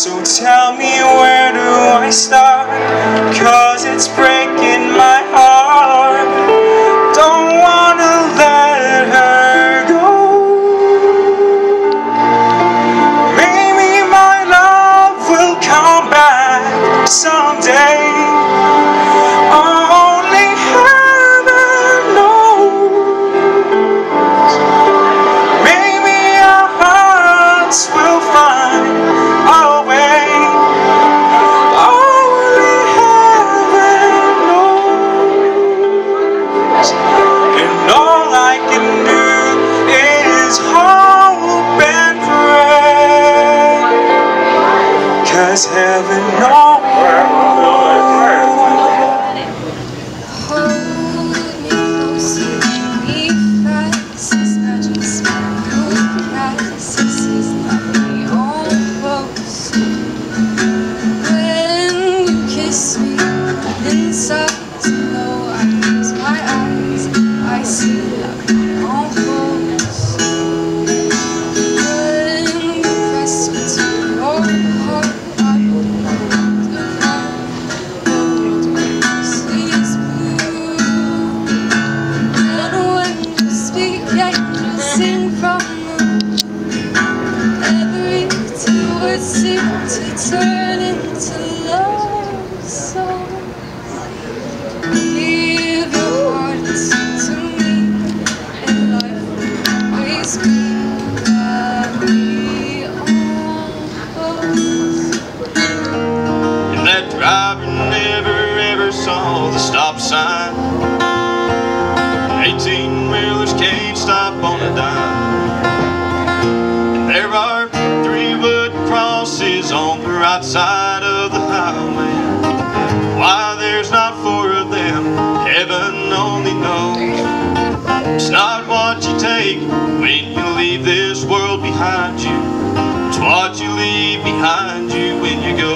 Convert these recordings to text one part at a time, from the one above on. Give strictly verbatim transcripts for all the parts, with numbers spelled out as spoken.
So tell me, where do I start? 'Cause it's breaking my heart. Don't wanna let her go. Maybe my love will come back someday. Only heaven knows. Maybe our hearts will find a way. Only heaven knows. And all I can do is hope and pray, 'cause heaven knows. Seem to turn into love songs. Give your heart to me, and life will always be where we are. And that driver never ever saw the stop sign. Eighteen-wheelers can't stop on a dime. And there are three wood crosses on the right side of the highway. Why there's not four of them, heaven only knows. It's not what you take when you leave this world behind you. It's what you leave behind you when you go.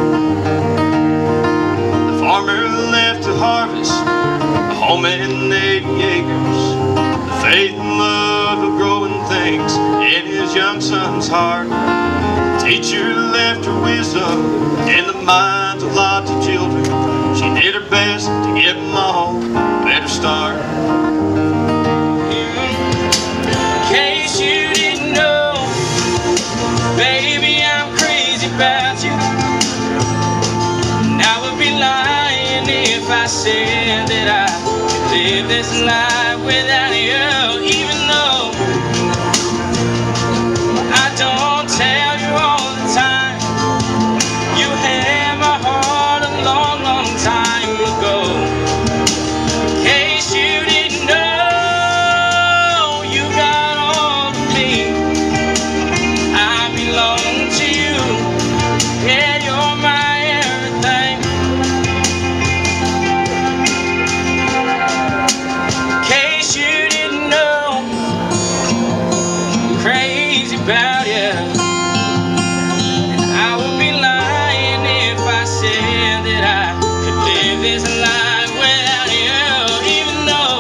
The farmer left to harvest a home and eighty acres. The faith and love of growing things in his young son's heart. Teacher left her wisdom in the minds of lots of children. She did her best to give them all a better start. In case you didn't know, baby, I'm crazy about you. And I would be lying if I said that I could live this life without you. Even though I don't tell you all the time, you had my heart a long, long time ago. In case you didn't know, you got all of me. I belong to you. Yeah, you're my everything. In case you didn't know, I'm crazy about you. I would be lying if I said that I could live this life without you. Even though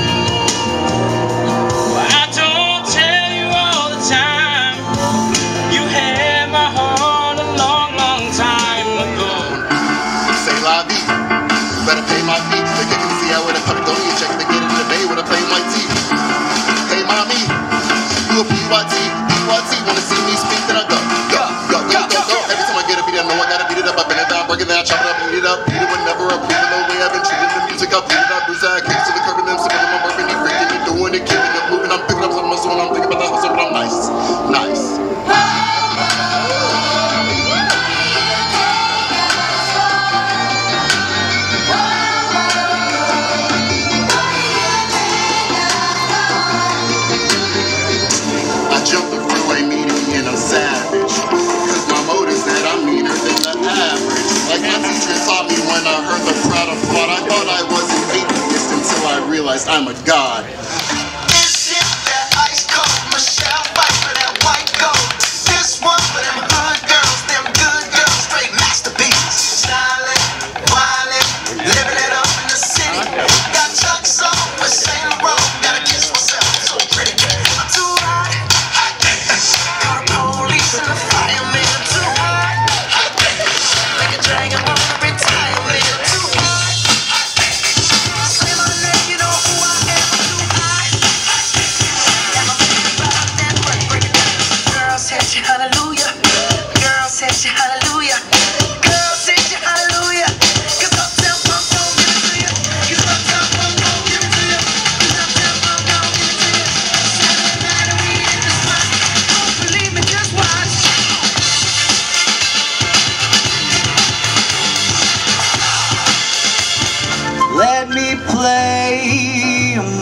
I don't tell you all the time, you had my heart a long, long time ago. Say la vie, you better pay my fee. They can see I with a puppy, don't need check to get in the bay with a plain white tee. Hey mommy, you a P Y T, P Y T, wanna see me speak, then I go, go, go, go, go, go. Every time I get a beat, I know I gotta beat it up. I bend it down, break it down, chop it up, beat it up. Beat it whenever I prove it, no way I've been treating the music up. Beat it up, bruise that, kicks to the curb and then sipping my burping, you freaking, you doing it, keeping it moving. I'm picking up some muscle and I'm thinking about that hustle, but I'm nice, nice. I jumped the freeway median and I'm savage, 'cause my motive's that I'm meaner than the average. Like my teacher taught me when I heard the crowd applaud. I thought I was an atheist until I realized I'm a god. This is that ice cold Michelle fight for that white gold. This one for them hood girls, them good girls, straight masterpieces. Styling, wildin', living it up in the city. Got Chuck's on with Saint Laurent. Gotta kiss myself, so pretty. I'm too hot. Call the police and the fireman. Too hot.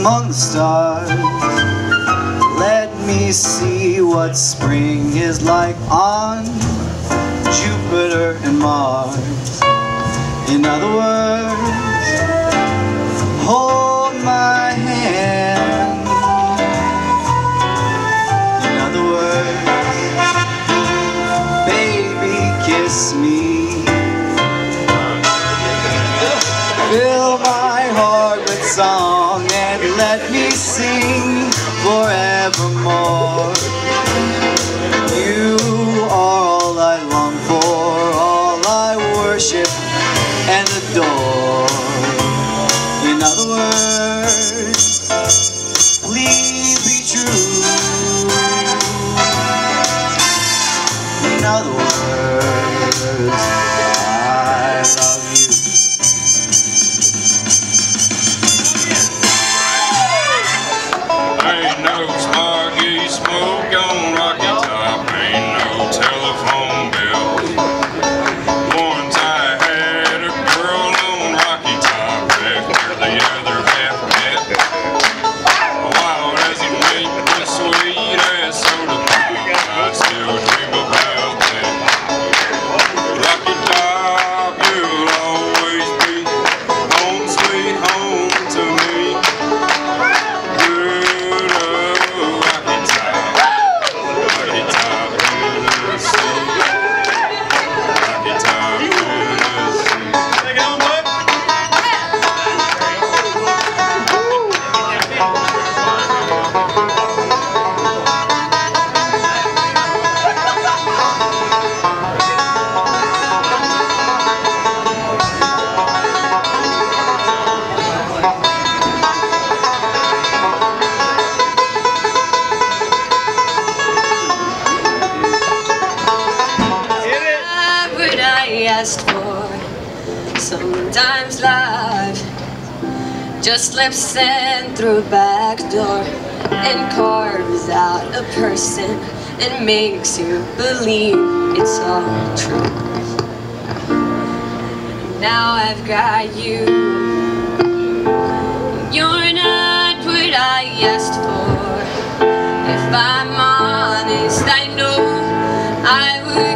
among the stars. Let me see what spring is like on Jupiter and Mars. In other words, hold my hand. In other words, baby, kiss me. Fill my heart with song and let me sing forevermore. You are all I long for, all I worship and adore. In other words, please be true. In other words, I love you. Ain't no smoggy smoke on Rocky Top, ain't no telephone bills. Once I had a girl on Rocky Top after the other half met. Wild as it made the sweet ass soda pop, I still dream about that. Rocky Top, you'll always be home sweet home to me. Asked for. Sometimes life just slips in through a back door and carves out a person and makes you believe it's all true. Now I've got you. You're not what I asked for. If I'm honest, I know I would